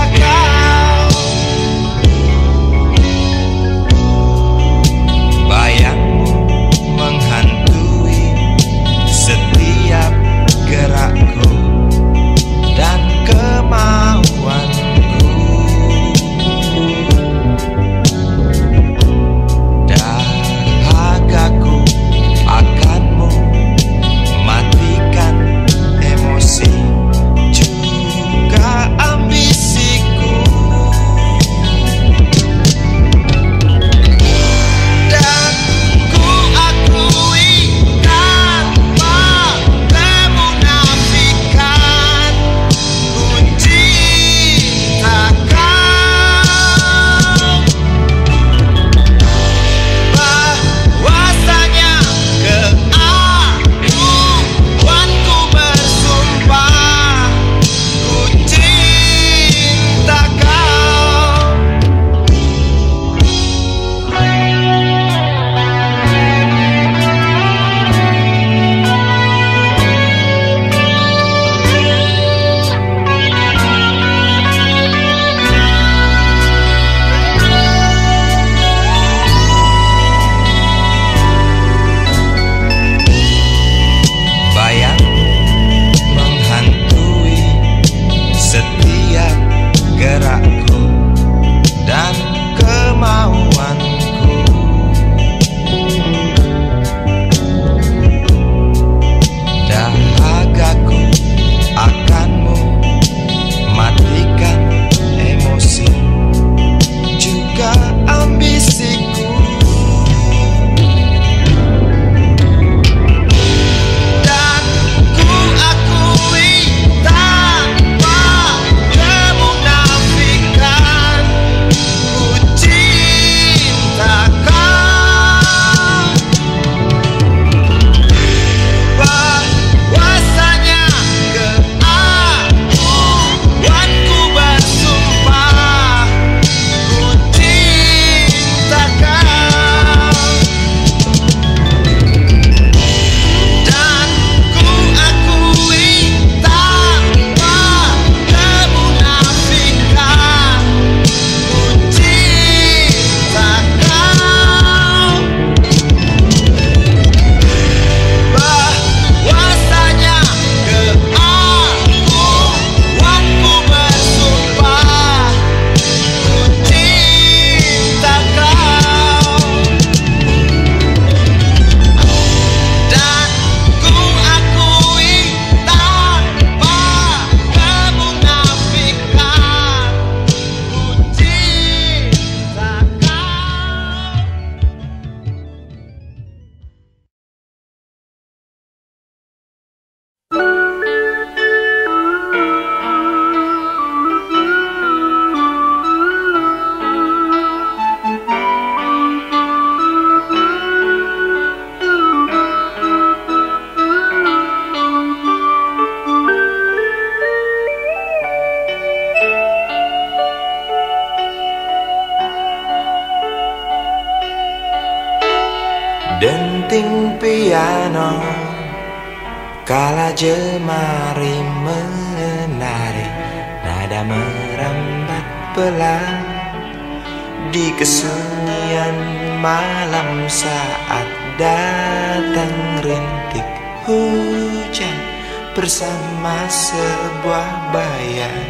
denting piano, kala jemari menari, nada merambat pelan di kesunyian malam saat datang rintik hujan bersama sebuah bayang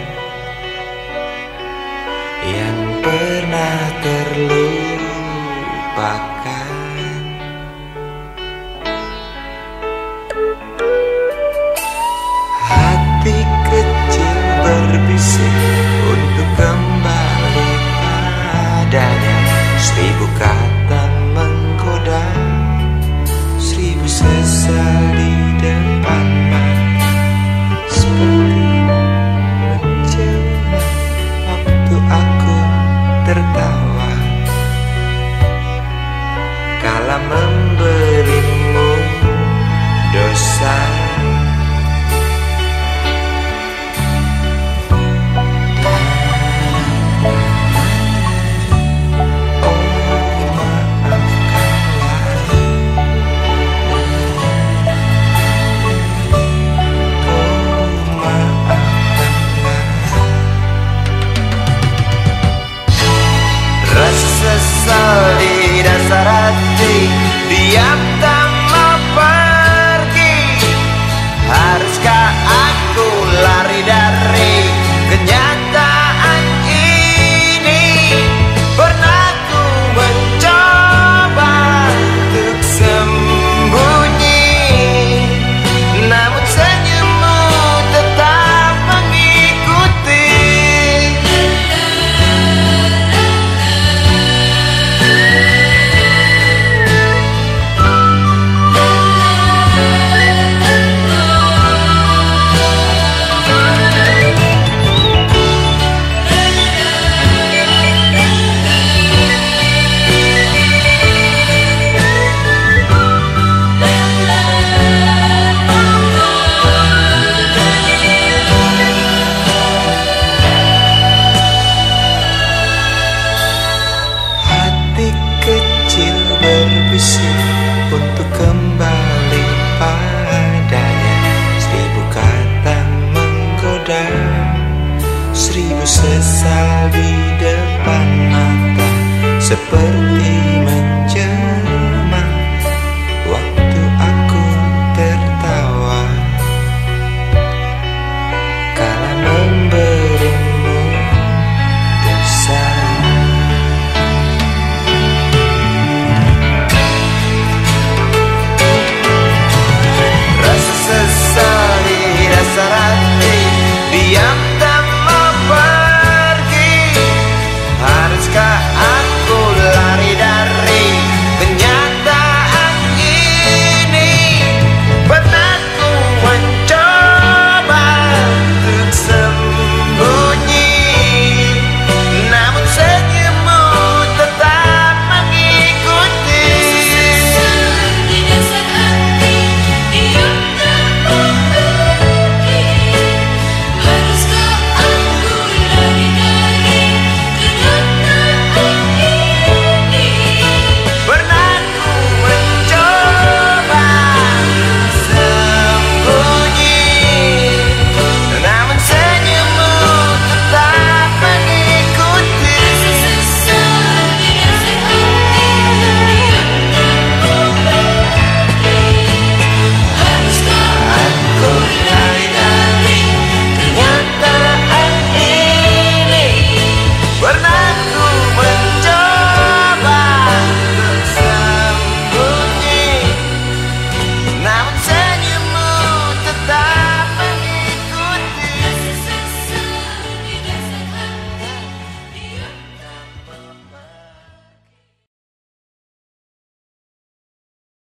yang pernah terlupakan. Hati kecil berbisik untuk kembali padanya. 1000 kata menggoda, 1000 sesal di depan mata, seperti menjelma waktu aku tertawa kala memberimu dosa. Sesal di dasar hati, diam tak mau pergi. Haruskah aku lari dari kenyataan ini? Pernah ku mencoba untuk sembunyi, namun senyummu tetap mengikuti. Berbisik untuk kembali padanya. 1000 kata menggoda, 1000 sesal di depan mata, seperti